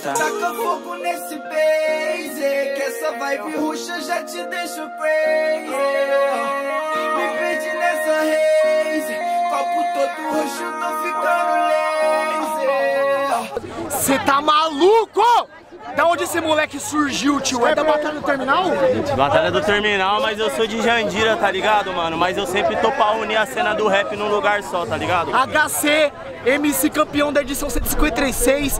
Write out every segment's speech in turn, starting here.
Taca fogo nesse base, que essa vibe ruxa já te deixa crazy. Me perdi nessa haze, copo todo roxo, tô ficando lazy. Cê tá maluco? Da onde esse moleque surgiu, tio? É da Batalha do Terminal? Batalha do Terminal, mas eu sou de Jandira, tá ligado, mano? Mas eu sempre tô pra unir a cena do rap num lugar só, tá ligado? HC, MC campeão da edição 153,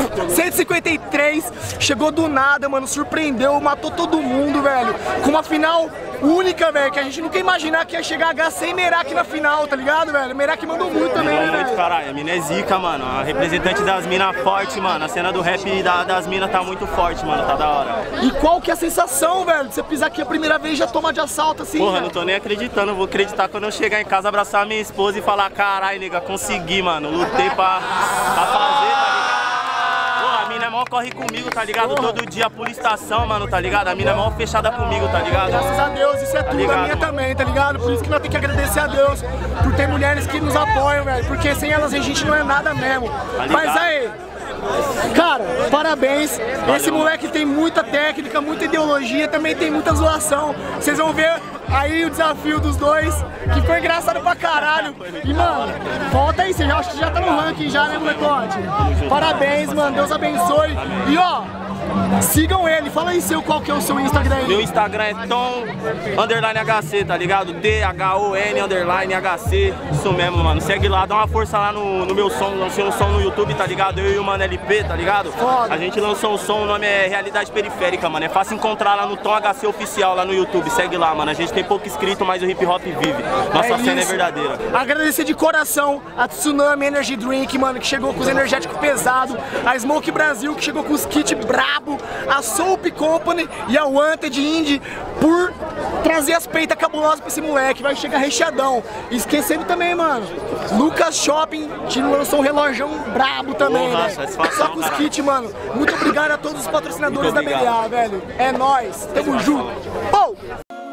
chegou do nada, mano, surpreendeu, matou todo mundo, velho. Com uma final única, velho, que a gente nunca ia imaginar que ia chegar HC e Merak na final, tá ligado, velho? Merak mandou muito também, né, muito, caralho. A mina é zica, mano. A representante das minas forte, mano. A cena do rap das minas tá muito forte, mano. Tá da hora. E qual que é a sensação, velho, de você pisar aqui a primeira vez e já tomar de assalto assim? Porra, velho? Não tô nem acreditando. Vou acreditar quando eu chegar em casa, abraçar minha esposa e falar: caralho, nega, consegui, mano. Lutei pra fazer, tá ligado? Porra, a mina é mó corre comigo, tá ligado? Porra. Todo dia, policiação, mano, tá ligado? A mina é mó fechada comigo, tá ligado? Graças a Deus, isso é tudo, ligado, a minha mano? Também, tá ligado? Por isso que nós temos que agradecer a Deus por ter mulheres que nos apoiam, velho. Porque sem elas a gente não é nada mesmo. Tá. Mas aí, cara, parabéns. Valeu. Esse moleque tem muita técnica, muita ideologia, também tem muita zoação. Vocês vão ver aí o desafio dos dois, que foi engraçado pra caralho. E, mano, volta aí, você já acha que já tá no ranking já, né, molecote? Parabéns, mano, Deus abençoe. E, ó, sigam ele, fala aí qual que é o seu Instagram aí. Meu Instagram é Tom_HC, tá ligado? THON_HC, isso mesmo, mano. Segue lá, dá uma força lá no meu som. Lancei um som no YouTube, tá ligado? Eu e o Mano LP, tá ligado? Foda. A gente lançou um som, o nome é Realidade Periférica, mano. É fácil encontrar lá no Tom HC Oficial, lá no YouTube. Segue lá, mano. A gente tem pouco inscrito, mas o hip hop vive. Nossa cena é verdadeira. Agradecer de coração a Tsunami Energy Drink, mano, que chegou com os energéticos pesados. A Smoke Brasil, que chegou com os kits brabo. A Soap Company e a Wanted Indie por trazer as peitas cabulosas pra esse moleque. Vai chegar recheadão. Esquecendo também, mano, Lucas Shopping te lançou um relógio brabo também, né? Só com os kits, mano. Muito obrigado a todos os patrocinadores da BDA, velho. É nóis. Tamo junto. Oh!